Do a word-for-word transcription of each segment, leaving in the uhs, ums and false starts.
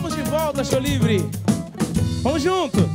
Estamos de volta, show livre. Vamos junto.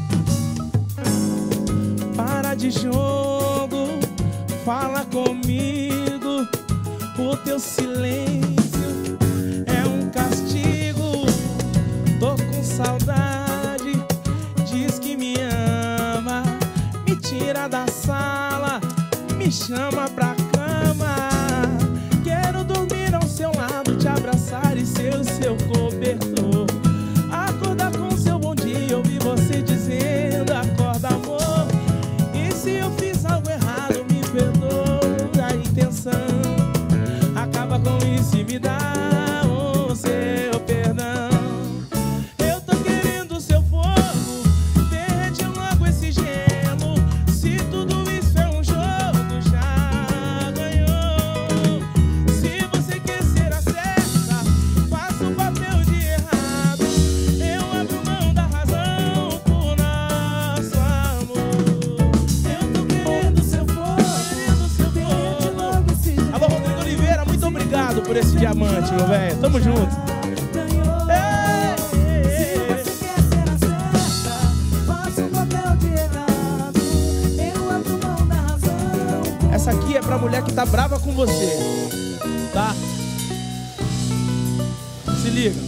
Para de jogo, fala comigo. O teu silêncio é um castigo. Tô com saudade, diz que me ama. Me tira da sala, me chama pra cama. Quero dormir ao seu lado, te abraçar e ser o seu cobertor. Acordar com seu bom dia, ouvir você dizendo: acorda, amor. E se eu fiz algo errado, me perdoa a intenção. Acaba com isso e me dá o seu perdão. Eu tô querendo seu fogo, derrete logo esse gelo. Se tudo isso é um jogo, já ganhou. Se você quer ser a certa, faça o papel de errado. Eu abro mão da razão por nosso amor. Eu tô querendo seu fogo, derrete logo esse gelo. Alô, Rodrigo Oliveira, muito obrigado por esse diamante, meu velho. Tamo junto. Essa aqui é pra mulher que tá brava com você, tá? Se liga.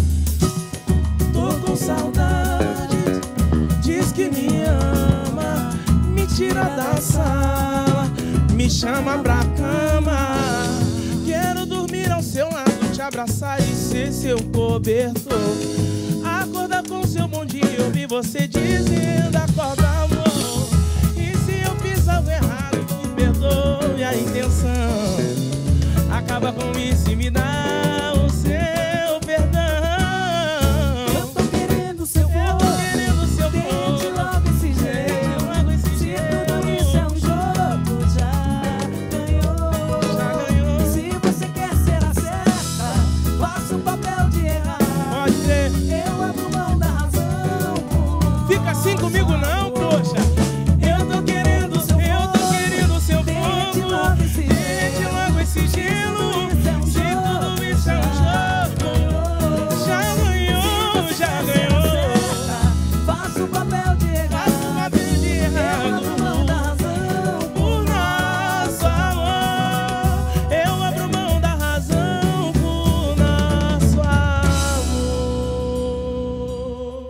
Tô com saudade, diz que me ama. Me tira da sala, me chama pra cama. Quero dormir ao seu lado, te abraçar e ser seu cobertor. Acordar com seu bom dia, ouvir você dizendo: acorda, amor. E se eu fiz algo errado, me perdoe a intenção. Acaba com isso e me dá o seu perdão. Eu tô querendo seu fogo, eu tô querendo seu fogo. Derrete logo esse gelo, logo esse gelo. Se tudo isso é um jogo, já ganhou. Já ganhou. Se você quer ser a certa, faça o papel de errado. Pode ser. Eu abro mão da razão. Fica assim comigo não, poxa. Eu tô querendo, eu tô querendo seu fogo. Derrete logo esse gelo. Derrete logo esse gelo. Se tudo isso é um jogo, já ganhou, já ganhou. Faça o papel de errado. Faça o papel de errado. Eu abro mão da razão por nosso amor. Eu abro mão da razão por nosso amor.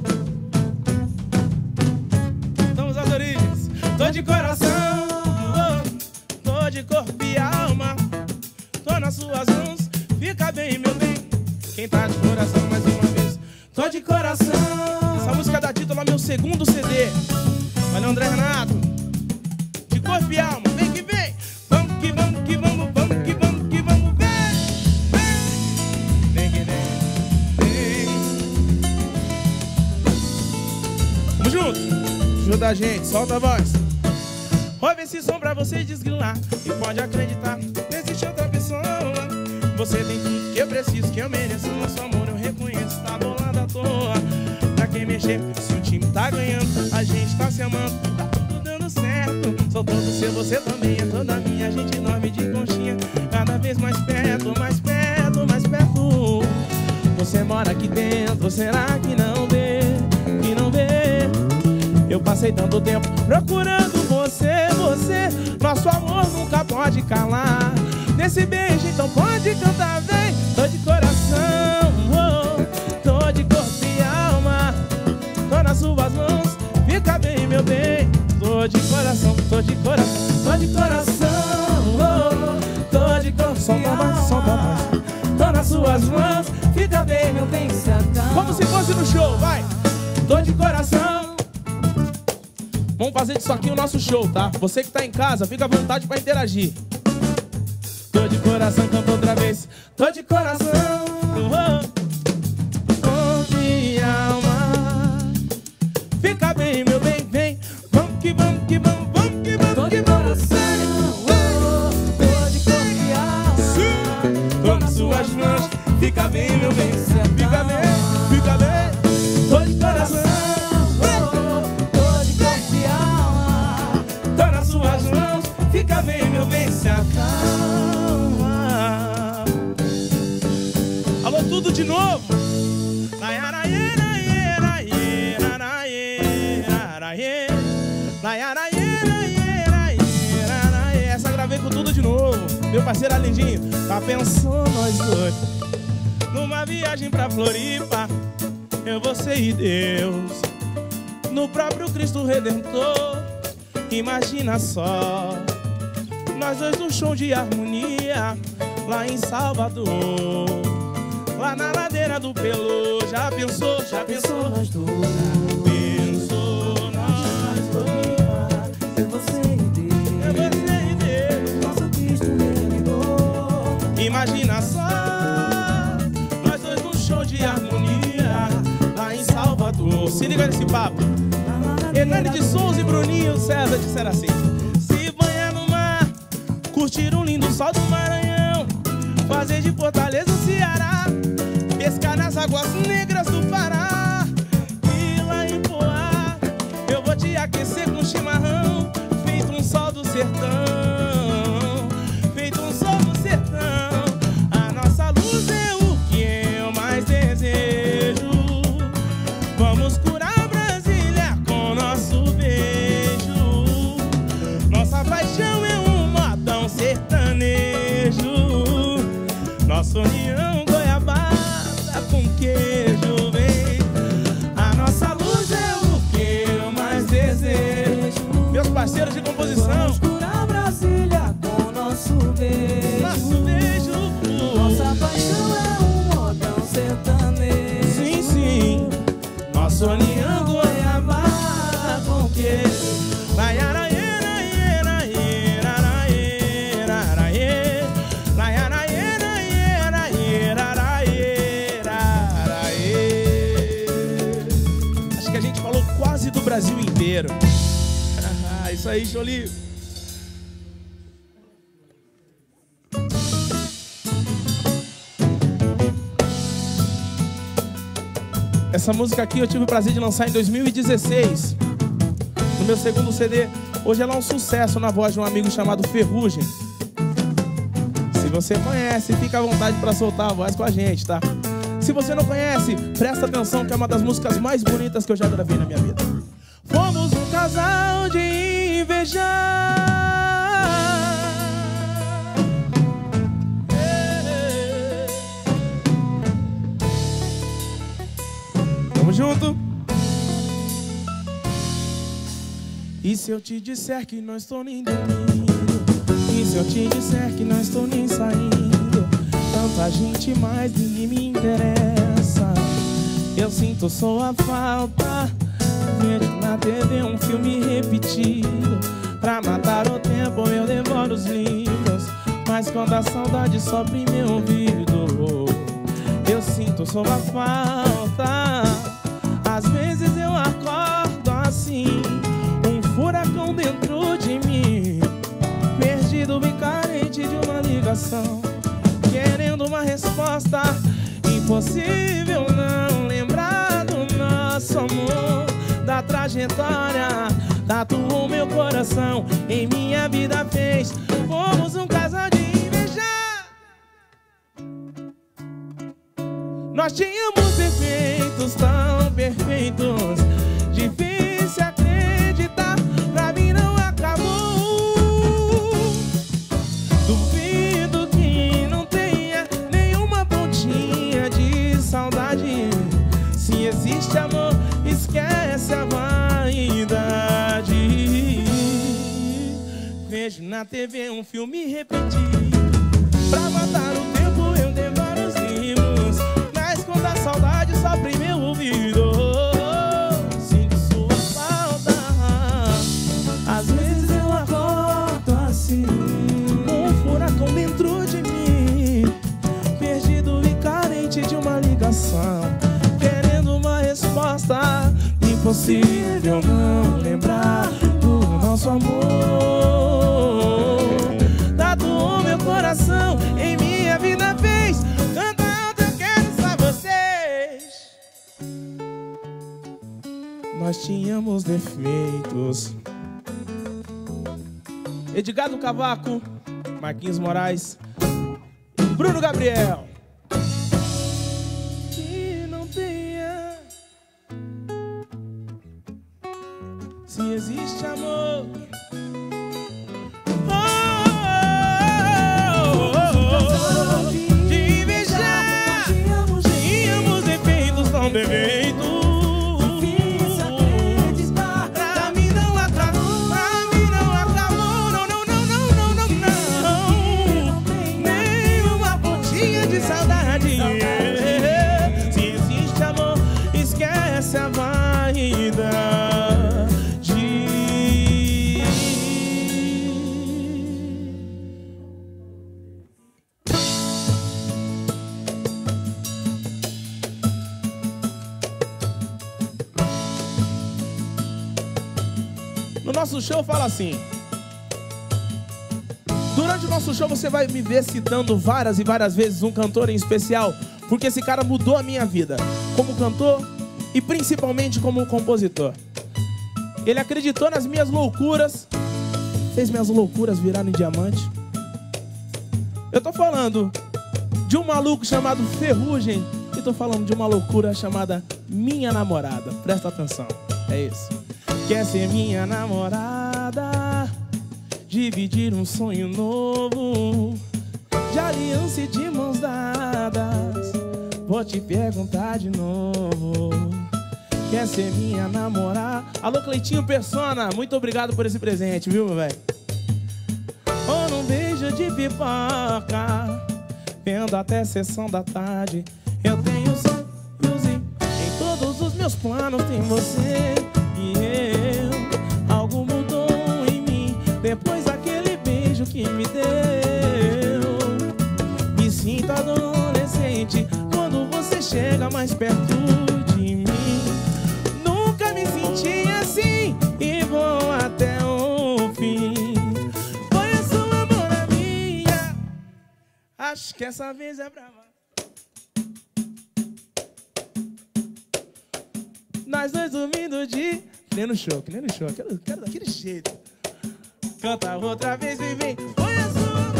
Estamos às origens. Tô de coração, tô de corpo e alma. Tô nas suas mãos, fica bem, meu bem. Quem tá de coração mais uma vez? Tô de coração. Essa música dá título ao meu segundo C D. Valeu, André Renato. De corpo e alma, vem que vem. Vamos que vamos que vamos, vamos que vamos que vamos, vem. Vem, vem que vem, vem. Vamos junto. Ajuda a gente, solta a voz. Ouve esse som pra você desgrilar. E pode acreditar, não existe outra pessoa. Você tem tudo que eu preciso, que eu mereço. Nosso amor eu reconheço, tá bolado à toa. Pra quem mexer, se o time tá ganhando, a gente tá se amando, tá tudo dando certo. Sou todo seu, você também é toda minha. A gente dorme de conchinha, cada vez mais perto, mais perto, mais perto. Você mora aqui dentro, será que não vê, que não vê? Eu passei tanto tempo procurando você, você. Nosso amor nunca pode calar. Nesse beijo então pode cantar, vem. Tô de coração, oh, tô de corpo e alma. Tô nas suas mãos, fica bem, meu bem. Tô de coração, tô de coração, tô de coração, oh, tô de corpo e alma. Solta mais, tô nas suas mãos, fica bem, meu bem, se acalma. Como se fosse no show, vai. Tô de coração. Vamos fazer disso aqui o nosso show, tá? Você que tá em casa, fica à vontade pra interagir. Tô de coração, canta outra vez. Tô de coração, oh, corpo e alma. Fica bem, meu bem, vem. Vamos que vamos, que vamos, vamos que vamos, que vamos. Oh, tô de corpo e alma. Tô nas suas mãos. Fica bem, meu bem. Fica bem, fica bem. Tô de coração. Fica bem, meu bem, se acalma. Alô, tudo de novo. Vai, Meu parceiro Alindinho, tá pensando nós dois numa viagem pra Floripa, eu, você e Deus, no próprio Cristo Redentor. Imagina só, nós dois num show de harmonia lá em Salvador, lá na ladeira do Pelô. Já pensou, já pensou nós dois? Pensou nós dois, eu, você e Deus, eu, você e Deus, nosso Cristo Redentor. Imagina só, nós dois num show de harmonia lá em Salvador. Se liga nesse papo. Hernani de Souza e Bruninho César disseram assim: se banhar no mar, curtir um lindo sol do Maranhão, fazer de Fortaleza o Ceará, pescar nas águas negras do Pará, e lá em Poá eu vou te aquecer com chimarrão, feito um sol do sertão, feito um sol do sertão. A nossa luz é o que eu mais desejo. Vamos curar Brasília com nosso beijo. Nossa paixão é um modão sertanejo. Nossa união goiabada com queijo, vem. A nossa luz é o que eu mais desejo. Meus parceiros de composição, vamos curar Brasília com nosso beijo. nosso beijo. Nossa paixão é um modão sertanejo. Sim, sim. Nossa união goiabada com queijo. Acho que a gente falou quase do Brasil inteiro. Isso aí, Jolie. Essa música aqui eu tive o prazer de lançar em dois mil e dezesseis, no meu segundo C D. Hoje ela é um sucesso na voz de um amigo chamado Ferrugem. Se você conhece, fica à vontade para soltar a voz com a gente, tá? Se você não conhece, presta atenção que é uma das músicas mais bonitas que eu já gravei na minha vida. Fomos um casal de invejar. Tamo junto. E se eu te disser que não estou nem dormindo? E se eu te disser que não estou nem saindo? Tanta gente, mas ninguém me interessa. Eu sinto sua falta. Vejo na T V um filme repetido. Pra matar o tempo eu devoro os livros, mas quando a saudade sopra em meu ouvido, eu sinto sua falta. Às vezes eu acordo assim, um furacão dentro de mim, perdido bem carente de uma ligação, querendo uma resposta. Impossível não lembrar do nosso amor, da trajetória, tatuou meu coração, em minha vida fez. Fomos um casal de invejar. Nós tínhamos defeitos tão perfeitos, difícil acreditar, pra mim não acabou. Duvido que não tenha nenhuma pontinha de saudade. Se existe amor, esquece a vaidade. Vejo na T V um filme repetido, pra matar o tempo eu devoro os livros, mas quando a saudade sopra em meu ouvido, sinto sua falta. Às vezes eu acordo assim, um furacão dentro de mim, perdido e carente de uma ligação, querendo uma resposta. Impossível não lembrar do nosso amor, tatuou meu coração, em minha vida fez. Canta alto, eu quero só vocês. Nós tínhamos defeitos. Edgar do Cavaco, Marquinhos Moraes, Bruno Gabriel. Que não tenha, se existe amor. Oh, oh, de saudade. Se existe amor, esquece a vaidade. No nosso show fala assim: durante o nosso show você vai me ver citando várias e várias vezes um cantor em especial, porque esse cara mudou a minha vida como cantor e principalmente como compositor. Ele acreditou nas minhas loucuras, fez minhas loucuras virarem diamante. Eu tô falando de um maluco chamado Ferrugem e tô falando de uma loucura chamada Minha Namorada. Presta atenção, é isso. Quer ser minha namorada, dividir um sonho novo, de aliança e de mãos dadas. Vou te perguntar de novo. Quer ser minha namorada? Alô, Cleitinho Persona, muito obrigado por esse presente, viu, meu velho? Ou num beijo de pipoca, vendo até sessão da tarde. Eu tenho sonhos e em todos os meus planos tem você e eu. Algo mudou em mim depois daquele beijo que me deu. Me sinto adolescente quando você chega mais perto de mim. Nunca me senti assim e vou até o fim. Conheço o amor na minha, acho que essa vez é brava. Nós dois dormindo de... Que nem no show, que nem no show, quero, quero daquele jeito. Canta outra vez e vem. Conheço o amor.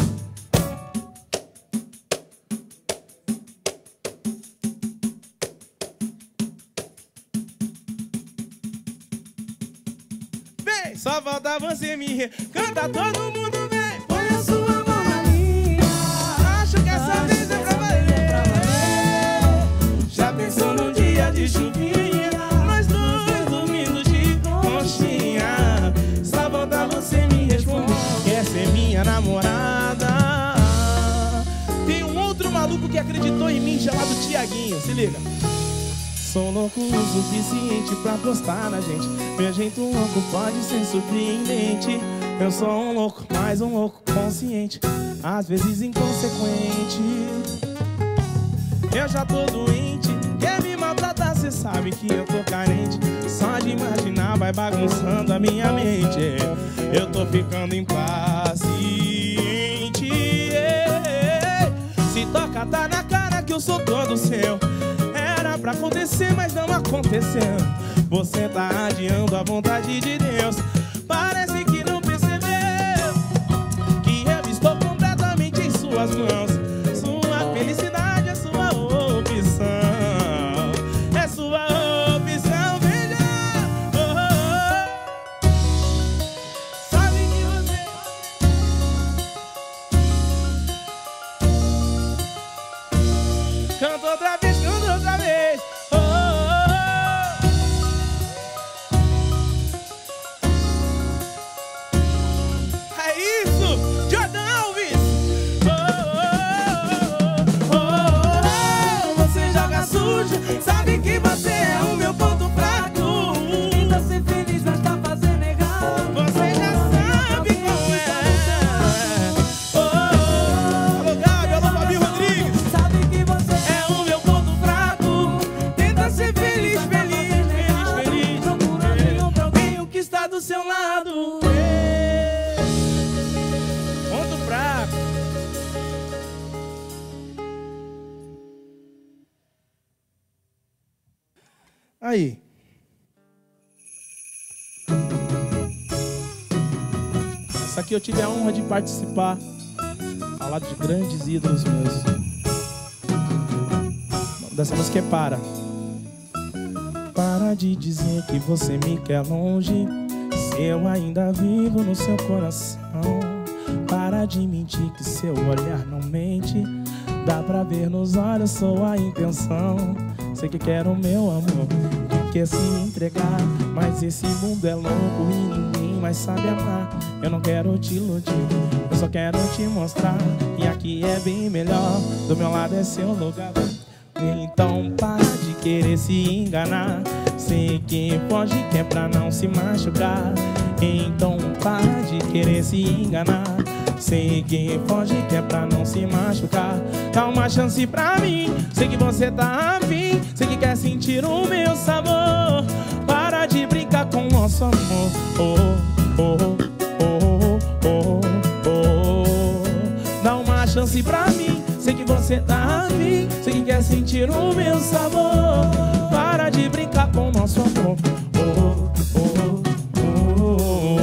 Vem, só falta você me re... Canta todo mundo, vem. Conheço o amor na minha, Acho que essa vez é pra valer. Já pensou num dia de chuvinha? Nós dois dormindo de conchinha. Só falta você me responder. Quer ser minha namorada? Tem um outro maluco que acreditou em mim chamado Tiaguinho, se liga. Sou louco o suficiente pra gostar na gente. Meu jeito louco pode ser surpreendente. Eu sou um louco, mais um louco consciente, às vezes inconsequente. Eu já tô doente, quer me maltratar, cê sabe que eu tô carente. Só de imaginar vai bagunçando a minha mente. Eu tô ficando impaciente. Se toca tá na cara que eu sou todo seu. Era pra acontecer, mas não aconteceu. Você tá adiando a vontade de Deus. Parece que não percebeu que eu estou completamente em suas mãos. Sua felicidade é sua opção. É sua opção, veja. Oh, oh, oh. Sabe que você... Canta outra vez, canta outra vez. Oh, oh, oh. É isso, Jordan Alves. Oh, oh, oh, oh, oh. Você joga sujo, sabe que você é o meu ponto fraco. tenta ser feliz, mas tá fazendo errado. Você já sabe qual é. Oh, oh, oh. Alô, Gabi, alô, Fabi Rodrigues. Sabe que você É o meu ponto fraco. Tenta ser feliz, feliz, feliz, feliz. procurando em outro alguém O que está do seu lado? Ponto fraco. Aí. Essa aqui eu tive a honra de participar, ao lado de grandes ídolos meus. O nome dessa música é Para. Para de dizer que você me quer longe, se eu ainda vivo no seu coração. Para de mentir que seu olhar não mente, dá pra ver nos olhos sua intenção. Sei que quer o meu amor, que quer se entregar, mas esse mundo é louco e ninguém mais sabe amar. Eu não quero te iludir, eu só só quero te mostrar, e aqui é bem melhor, do meu lado é seu lugar. Então para de querer se enganar, sei que pode que é pra não se machucar. Então para de querer se enganar, sei que pode que é pra não se machucar. Dá uma chance pra mim, sei que você tá afim, sei que quer sentir o meu sabor. Para de brincar com o nosso amor. Oh, oh, oh, oh, oh, oh. Dá uma chance pra mim, sei que você tá afim, sei que quer sentir o meu sabor. Para de brincar com o nosso amor. Oh, oh, oh,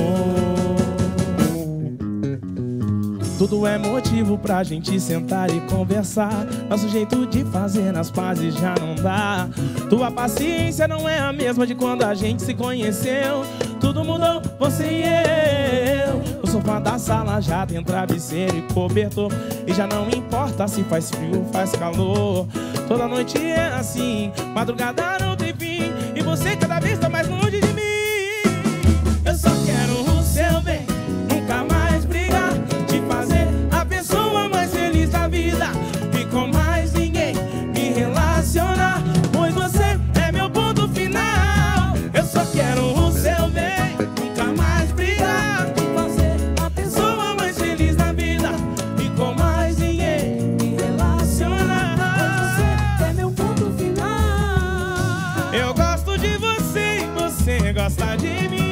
oh. Tudo é motivo pra gente sentar e conversar. Nosso jeito de fazer as pazes já não dá. Tua paciência não é a mesma de quando a gente se conheceu. Tudo mudou, você e eu. O sofá da sala já tem travesseiro e cobertor, e já não importa se faz frio ou faz calor. Toda noite é assim, madrugada não tem fim, e você cada vez tá mais longe de mim. Eu só quero o seu bem, nunca mais brigar, te fazer a pessoa mais feliz da vida, e com mais ninguém me relacionar, pois você é meu ponto final. Eu só quero o seu bem, nunca mais brigar, te fazer a pessoa mais feliz da vida, e com mais ninguém me relacionar, pois você é meu ponto final. Eu gosto de você e você gosta de mim.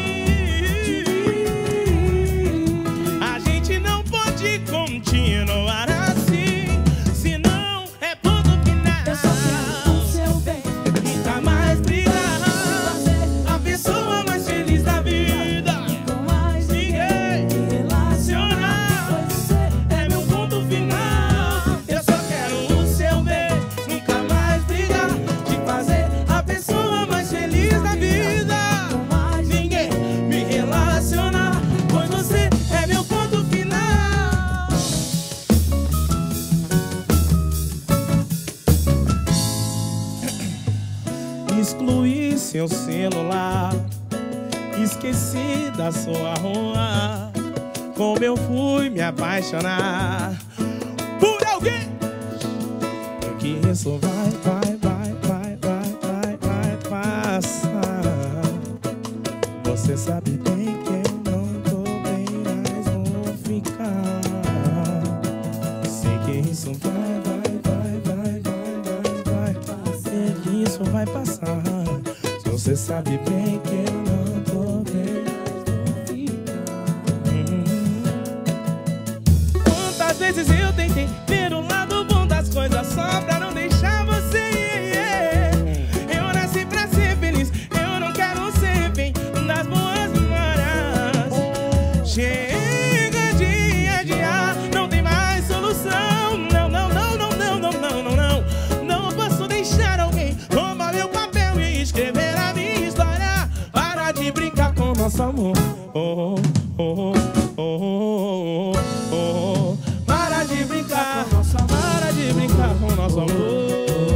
Continuar assim, senão é ponto final. Eu só quero o seu bem, nunca mais brigar, a pessoa mais feliz da vida, com mais ninguém me relacionar, pois você é meu ponto final. Eu só quero o seu bem, nunca mais brigar, te fazer a pessoa mais feliz da vida, com mais ninguém me relacionar, pois você é meu ponto final. Excluí seu celular, esqueci da sua rua, como eu fui me apaixonar por alguém. Porque isso vai, vai, vai, vai, vai, vai, vai passar. Você sabe bem que eu não tô bem, mas vou ficar. Sei que isso vai, vai, vai, vai, vai, vai, vai, sei que isso vai passar. Você sabe bem que eu não tô bem, mas vou ficar. Hum. Quantas vezes eu tentei ver o lado bom das coisas só pra não deixar você ir, yeah. Eu nasci pra ser feliz, eu não quero ser bem das boas memórias. Chega de adiar, não tem mais solução. Não, não, não, não, não, não, não, não, não. Não posso deixar alguém tomar meu papel e escrever a minha história. Para de brincar com nosso amor. Oh, oh, oh, oh, oh, oh. Para de brincar com nosso amor. Para de brincar com nosso amor.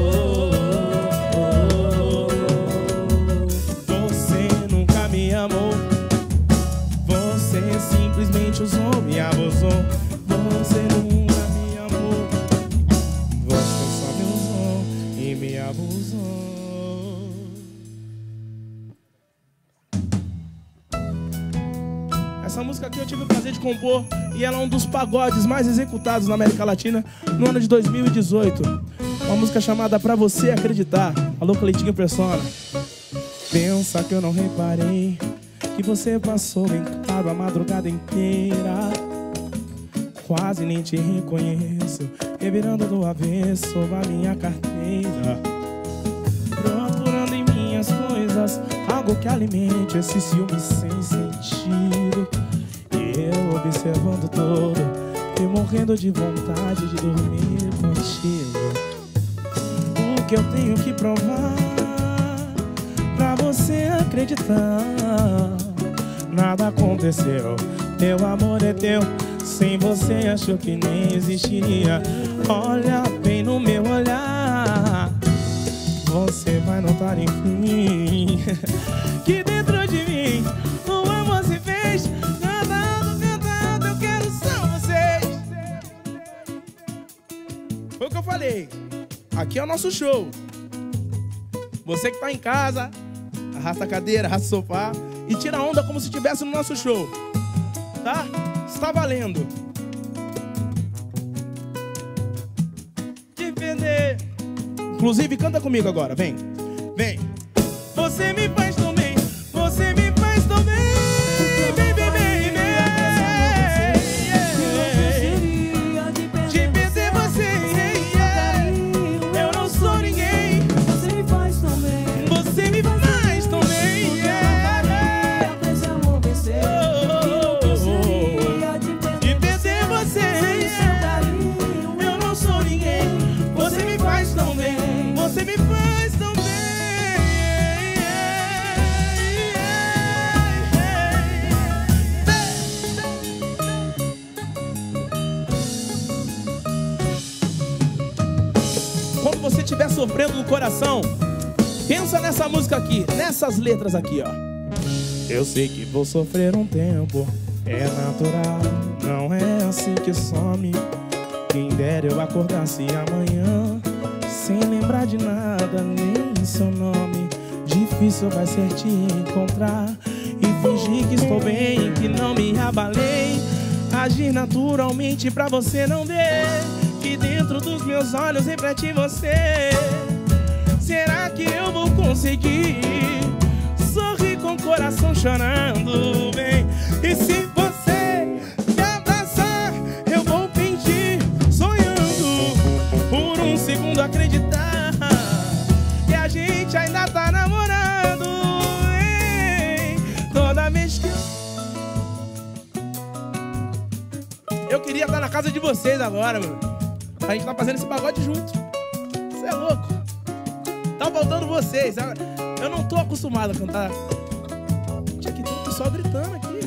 Você nunca me amou, você simplesmente usou, me abusou. Você nunca me amou, você só me usou e me abusou. Essa música aqui eu tive o prazer de compor, e ela é um dos pagodes mais executados na América Latina no ano de dois mil e dezoito. Uma música chamada Pra Você Acreditar. Alô, Cleitinho Persona. Pensa que eu não reparei que você passou em claro a madrugada inteira. Quase nem te reconheço, revirando do avesso a minha carteira, procurando em minhas coisas algo que alimente esse ciúme sem sentido. E eu observando todo e morrendo de vontade de dormir contigo. O que eu tenho que provar pra você acreditar? Nada aconteceu, meu amor é teu, sem você achou que nem existiria. Olha bem no meu olhar, você vai notar enfim que dentro de mim o amor se fez. Cantando, cantando, eu quero só você. Foi o que eu falei. Aqui é o nosso show. Você que tá em casa, arrasta a cadeira, arrasta o sofá e tira a onda como se estivesse no nosso show. Tá? Está valendo. Defender. Inclusive, canta comigo agora, vem. Vem. Você me faz tão bem, você me faz tão bem. Bem, bem, bem, bem. De perder você, eu não sou ninguém. Você me faz tão bem. Você me faz tão bem. Esse amor vencer. De perder você, eu não sou ninguém. Você me faz tão bem. Você me faz tão bem. Quando você estiver sofrendo no coração, pensa nessa música aqui, nessas letras aqui, ó. Eu sei que vou sofrer um tempo, é natural, não é assim que some. Quem dera eu acordasse amanhã sem lembrar de nada, nem seu nome. Difícil vai ser te encontrar e fingir que estou bem, que não me abalei. Agir naturalmente pra você não ver que dentro dos meus olhos reflete você. Será que eu vou conseguir sorrir com o coração chorando, bem? E se você me abraçar, eu vou fingir sonhando, por um segundo acreditar que a gente ainda tá namorando, hein? Toda vez que eu queria estar na casa de vocês agora, mano. A gente tá fazendo esse pagode junto. Você é louco. Tá faltando vocês. Eu não tô acostumado a cantar. Tinha que ter um pessoal gritando aqui.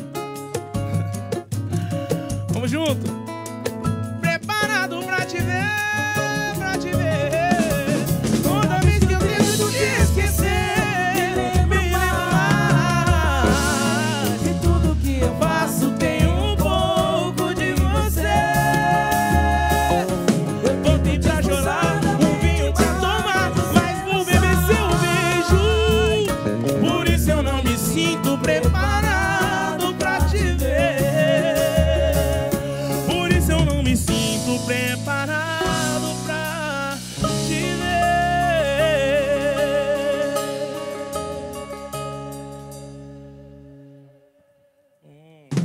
Vamos junto. Preparado pra te ver, pra te ver. Toda vez que eu tento te esquecer, me lembrar de tudo que eu faço, tem um pouco de você. Voltei pra chorar, um vinho pra tomar, mas vou beber seu beijo. Por isso eu não me sinto preparado pra te ver. Por isso eu não me sinto preparado pra te ver. Hum.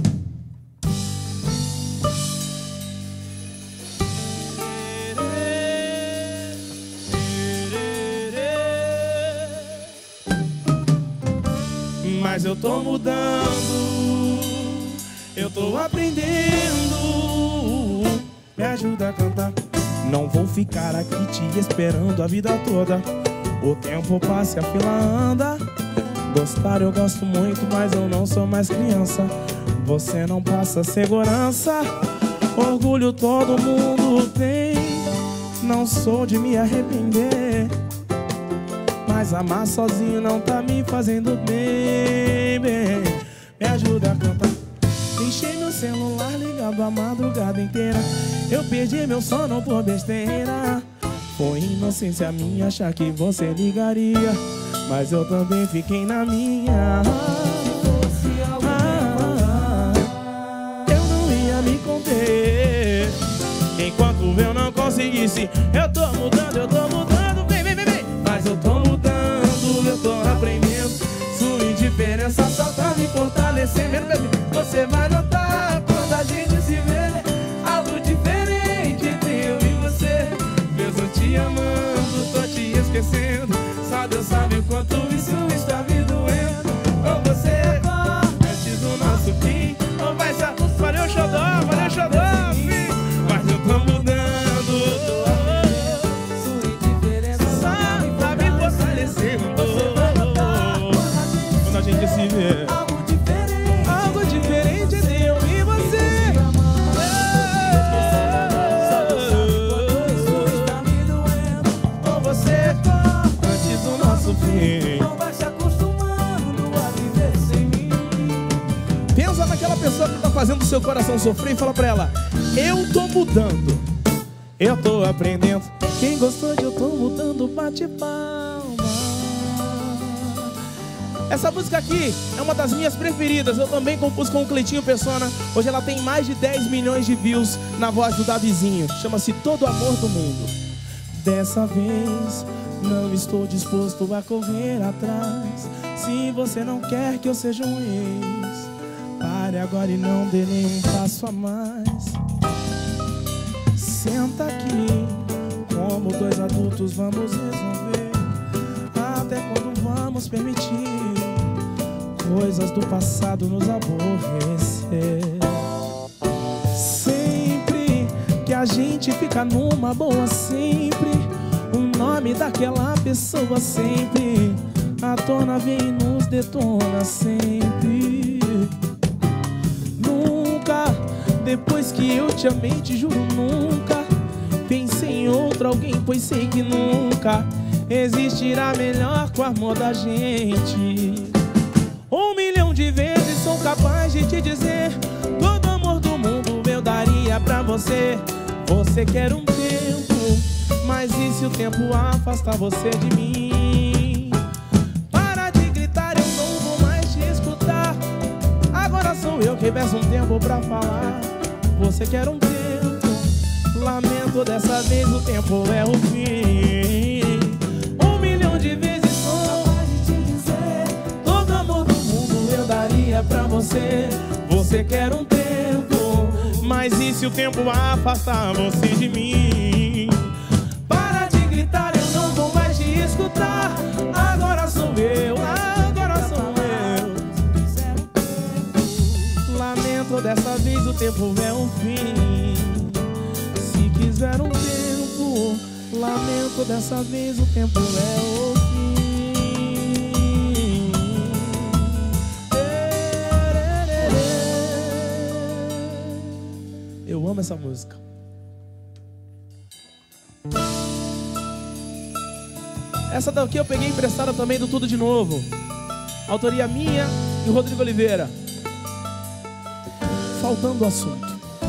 Mas eu tô mudando, eu tô aprendendo. Me ajuda a cantar. Não vou ficar aqui te esperando a vida toda. O tempo passa e a fila anda. Gostar eu gosto muito, mas eu não sou mais criança. Você não passa segurança. Orgulho todo mundo tem. Não sou de me arrepender, mas amar sozinho não tá me fazendo bem, bem. Me ajuda a cantar. Deixei meu celular ligado a madrugada inteira. Eu perdi meu sono por besteira. Foi inocência minha achar que você ligaria, mas eu também fiquei na minha. Ah, eu não ia me conter enquanto eu não conseguisse. Eu tô mudando, eu tô mudando, vem, vem, vem, vem. Mas eu tô mudando, eu tô aprendendo. Sua indiferença só tá me fortalecendo. Você vai notar quando a gente se vê, algo diferente entre eu e você. Mesmo te amando, tô te esquecendo. Só Deus sabe o quanto isso está me doendo. Ou você antes do nosso fim, ou vai se acostumar. Valeu, xodó, valeu, xodó, filho. Mas eu tô mudando, sua indiferença só tá me fortalecendo. Quando a gente se vê, algo diferente, algo diferente entre eu e você. só Deus sabe quanto isso está me doendo. Ou você antes do nosso fim, Não vai se acostumando a viver sem mim. pensa naquela pessoa que tá fazendo o seu coração sofrer e fala pra ela: eu tô mudando, eu tô aprendendo. Quem gostou de eu tô mudando, bate palma. Essa música aqui é uma das minhas preferidas. Eu também compus com o Cleitinho Persona. Hoje ela tem mais de dez milhões de views na voz do Davizinho. Chama-se Todo Amor do Mundo. Dessa vez não estou disposto a correr atrás. Se você não quer que eu seja um ex, pare agora e não dê nenhum passo a mais. Senta aqui, como dois adultos vamos resolver. Até quando vamos permitir coisas do passado nos aborrecer? Sempre que a gente fica numa boa, sempre o nome daquela pessoa sempre a tona vem e nos detona sempre. Nunca, depois que eu te amei, te juro, nunca pensei em outro alguém, pois sei que nunca existirá melhor com o amor da gente. Um milhão de vezes sou capaz de te dizer todo amor do mundo eu daria pra você. Você quer um tempo, mas e se o tempo afastar você de mim? Para de gritar, eu não vou mais te escutar. Agora sou eu que peço um tempo pra falar. Você quer um tempo, lamento, dessa vez o tempo é o fim. Um milhão de vezes sou capaz de te dizer todo amor do mundo eu daria pra você. Você quer um tempo, mas e se o tempo afastar você de mim? Para de gritar, eu não vou mais te escutar. Agora sou eu, agora sou eu. Lamento, dessa vez o tempo é o fim. Se quiser um tempo, lamento, dessa vez o tempo é o fim. Eu amo essa música. Essa daqui eu peguei emprestada também do Tudo de Novo. Autoria minha e o Rodrigo Oliveira. Faltando assunto.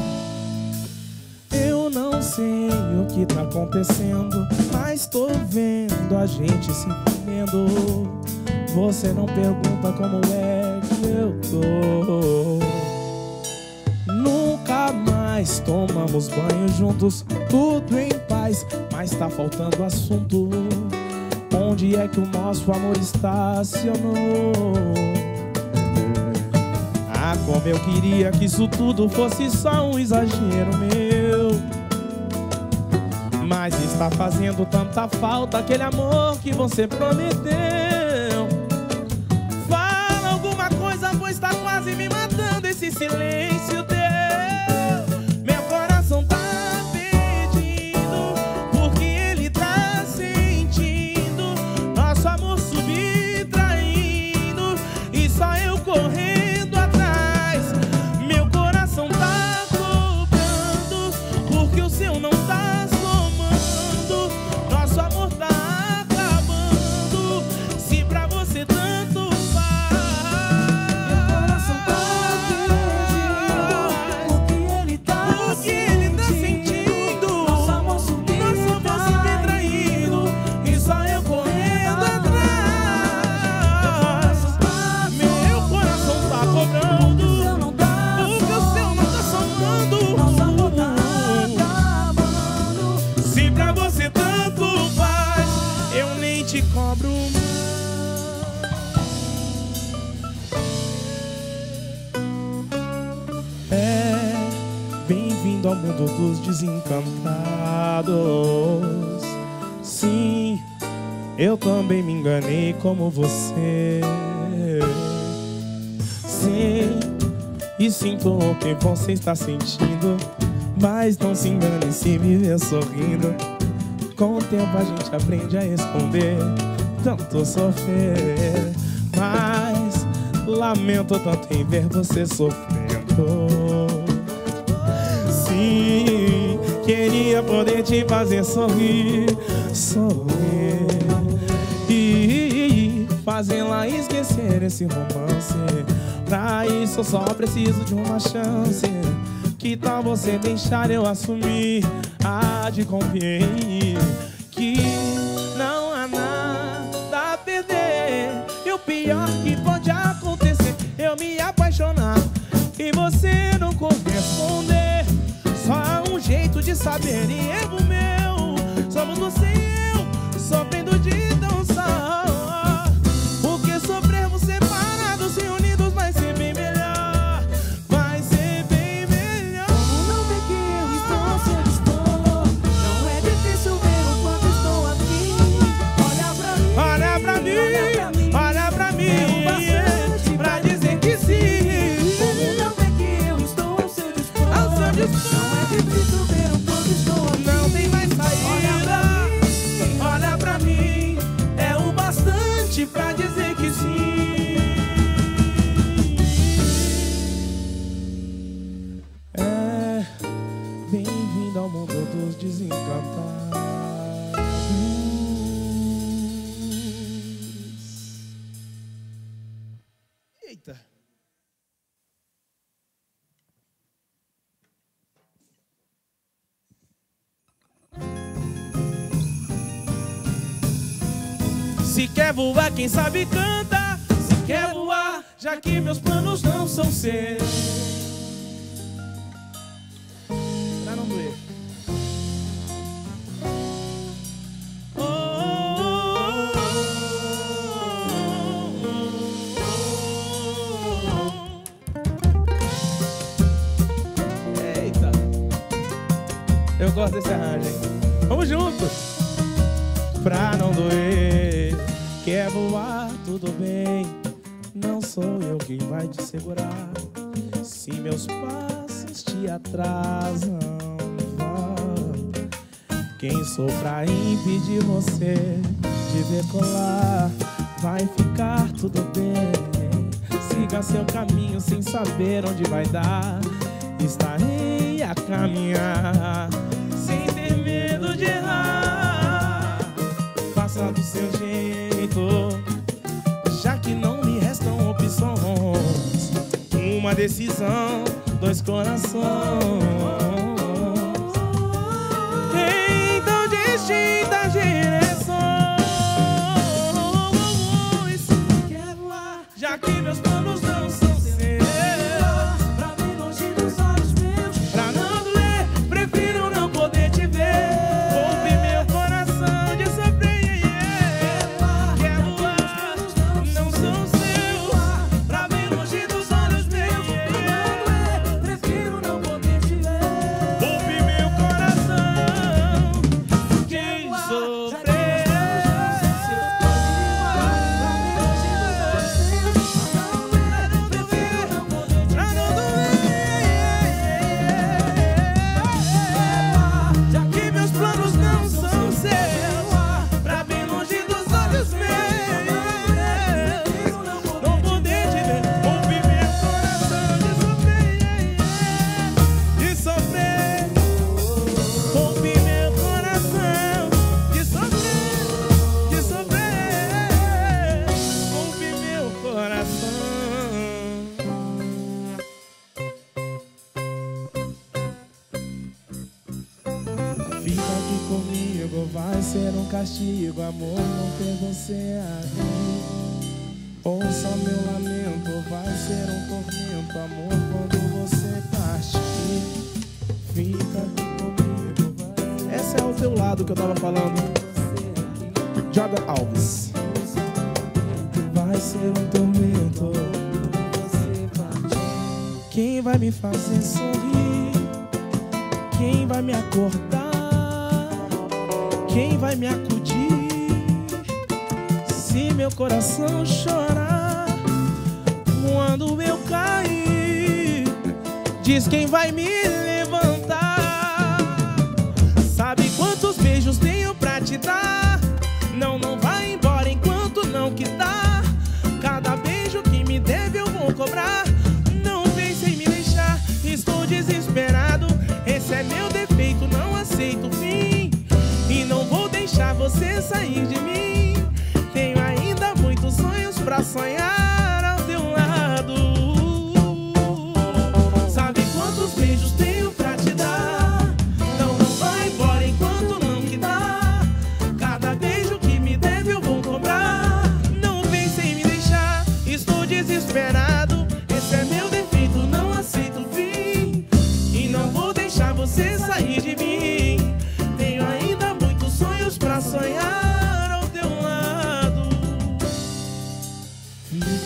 Eu não sei o que tá acontecendo, mas tô vendo a gente se entendendo. Você não pergunta como é que eu tô. Nunca mais tomamos banho juntos, tudo em paz, mas tá faltando assunto. Onde é que o nosso amor estacionou? Ah, como eu queria que isso tudo fosse só um exagero meu. Mas está fazendo tanta falta aquele amor que você prometeu. Fala alguma coisa, pois tá quase me matando esse silêncio teu. Meu coração tá pedindo, porque ele tá sentindo nosso amor subtraindo e só eu correndo atrás. Meu coração tá cobrando, porque o seu não tá somando. Nosso amor tá acabando, se pra você tanto faz. Meu coração tá pedindo, porque ele tá porque ele tá sentindo nosso amor subtraindo e só eu correndo atrás. Meu coração tá cobrando, porque o seu não tá somando. Nosso amor tá acabando, se pra você tanto faz, eu nem te cobro mais. É, bem-vindo ao mundo dos desencantados. Sim, eu também me enganei como você. Sei e sinto o que você está sentindo, mas não se engane se me ver sorrindo. Com o tempo a gente aprende a esconder tanto sofrer. Mas lamento tanto em ver você sofrendo. Sim, queria poder te fazer sorrir, sorrir e fazê-la esquecer esse romance. Pra isso eu só preciso de uma chance. Que tal você deixar eu assumir? Ah, de convém que não há nada a perder. E o pior que pode acontecer, eu me apaixonar e você não corresponder. Só há um jeito de saber e erro meu. Somos você e eu, sofrendo de tão só. Porque sofremos separados e unidos vai ser bem melhor. Vai ser bem melhor. Como não vê que eu estou ao seu dispor? Não é difícil ver o quanto estou aqui. Olha pra mim, Olha pra mim, olha pra mim, é pra dizer que sim. como não vê que eu estou ao seu dispor? Ao seu dispor. Não é difícil ver o quanto estou aqui. Não tem mais saída. Olha pra mim, é o bastante pra dizer que sim. É, bem-vindo ao mundo dos desencantados. Eita. Se quer voar, quem sabe canta. Se quer voar, já que meus planos não são seus. Pra não doer. Oh, oh, oh, oh. Eita. Eu gosto desse arranjo, hein? Vamos juntos. Pra não doer, quer voar, tudo bem. Não sou eu quem vai te segurar. Se meus passos te atrasam, quem sou pra impedir você de decolar? Vai ficar tudo bem. Siga seu caminho sem saber onde vai dar. Estarei a caminhar sem ter medo de errar. Faça do seu jeito, já que não me restam opções. Uma decisão, dois corações. Então distintas direções. Quer voar, Já que meus planos não são seus. pra bem longe dos olhos meus. Pra não doer, prefiro não poder te ver. Ouve meu coração de sofrer. Quer voar, não são seus. Pra bem longe dos olhos meus. Prefiro não poder te ver. Ouve meu coração, quem sofrer. Pra não doer, já que meus planos não são seus. Pra bem longe dos olhos meus, não poder te ver. Ouve meu coração de sofrer, de sofrer. Ouve meu coração de sofrer, de sofrer. Ouve meu coração. Fica aqui comigo, vai ser um castigo, amor, não ter você aqui. Ouça meu lamento, vai ser um tormento, amor, quando você partir. Fica aqui comigo, vai. Esse é o teu lado que eu tava falando. Joga Alves. Vai ser um tormento, quem vai me fazer sorrir? Quem vai me acordar? Quem vai me acudir? Se meu coração chorar quando eu cair, diz quem vai me levantar. Sabe quantos beijos tenho pra te dar? Não, não vai embora enquanto não quitar. Cada beijo que me deve eu vou cobrar. Não pense em me deixar, estou desesperado. Esse é meu defeito, não aceito o fim. E não vou deixar você sair de mim. Tenho ainda muitos sonhos pra sonhar ao teu lado. Sabe quantos beijos tenho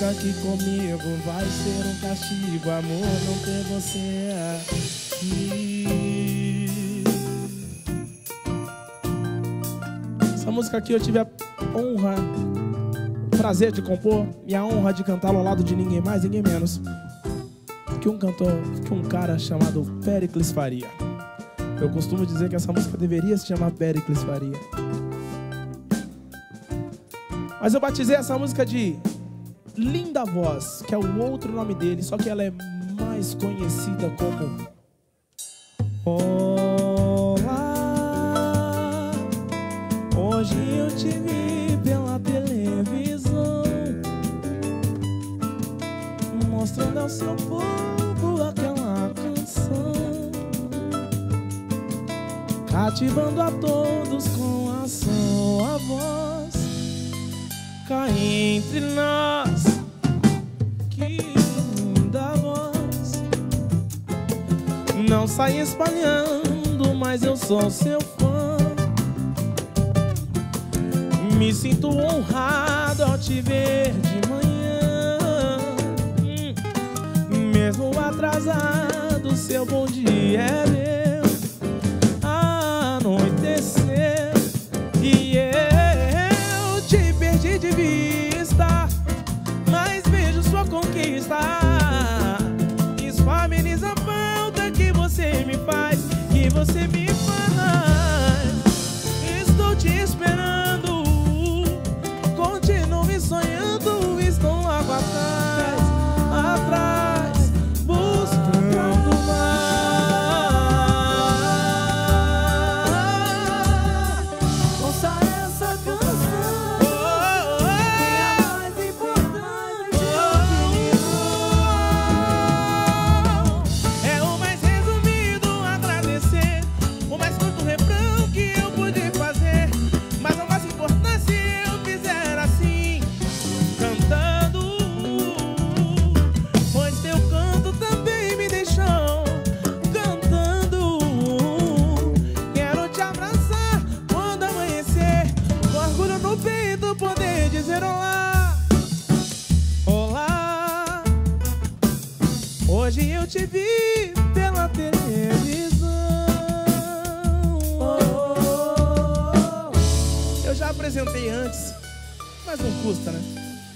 Saiba que comigo vai ser um castigo, amor, não ter você aqui. Essa música aqui eu tive a honra, o prazer de compor e a honra de cantá-la ao lado de ninguém mais, ninguém menos que um cantor, que um cara chamado Péricles Faria. Eu costumo dizer que essa música deveria se chamar Péricles Faria. Mas eu batizei essa música de Linda Voz, que é o outro nome dele, só que ela é mais conhecida como Olá. Hoje eu te vi pela televisão, mostrando ao seu povo aquela canção, cativando a todos com a sua voz. Cá entre nós, que linda voz. Não sai espalhando, mas eu sou seu fã. Me sinto honrado ao te ver de manhã. hum, Mesmo atrasado, seu bom dia é meu. Anoitecer e eu te perdi de vista, mas vejo sua conquista. Isso ameniza a falta que você me faz, que você me faz. Estou te esperando, continue sonhando. Estou logo atrás, atrás, buscando mais. Ouça essa canção, que é a mais importante ouvir. É o mais resumido, agradecer. O mais curto refrão que eu pude fazer. Mas não mais importa se eu fizer assim, cantando, pois teu canto também me deixou cantando. Quero te abraçar quando amanhecer, com orgulho no peito poder dizer olá. Olá. Hoje eu te vi pela televisão. Eu já apresentei antes, mas não custa, né?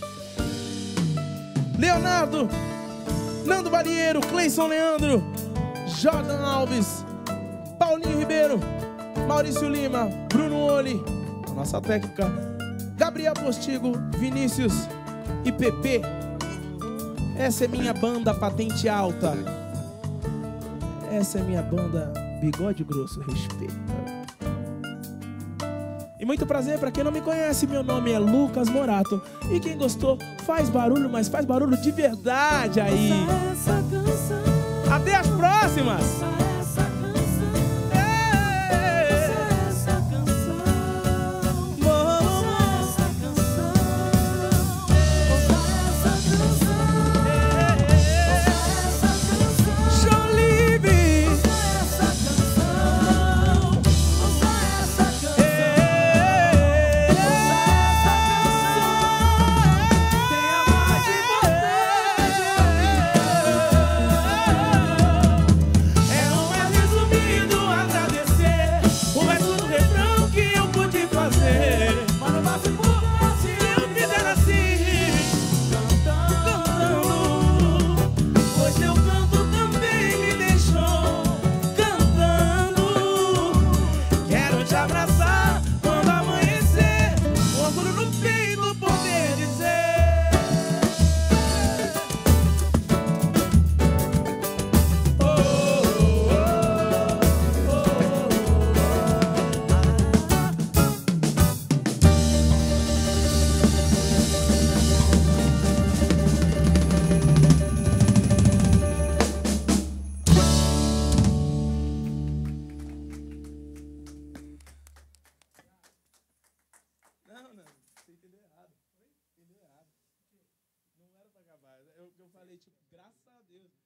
Leonardo, Nando Balieiro, Cleison Leandro, Jordan Alves, Paulinho Ribeiro, Maurício Lima, Bruno Oli, a nossa técnica, Gabriel Postigo, Vinícius e Pepe. Essa é minha banda Patente Alta. Essa é minha banda Bigode Grosso, respeita. E muito prazer, pra quem não me conhece, meu nome é Lucas Morato. E quem gostou, faz barulho, mas faz barulho de verdade aí. Ouça essa canção, Até as próximas! ouça essa canção, Ei! ouça essa canção, ouça essa canção, ouça essa canção, ouça essa canção. Show livre! Ouça essa canção, ouça essa canção, Ei! ouça essa canção, tem a mais importante É o mais resumido, agradecer. O mais do refrão que eu pude fazer. mas não basta por Se eu fizer assim, cantando, pois teu canto também me deixou cantando. Quero te abraçar quando amanhecer, com orgulho no peito poder dizer oh, oh, oh, oh, Não, não, você entendeu errado. Oi? Entendeu errado. Não era pra acabar. Eu, eu falei, tipo, graças a Deus.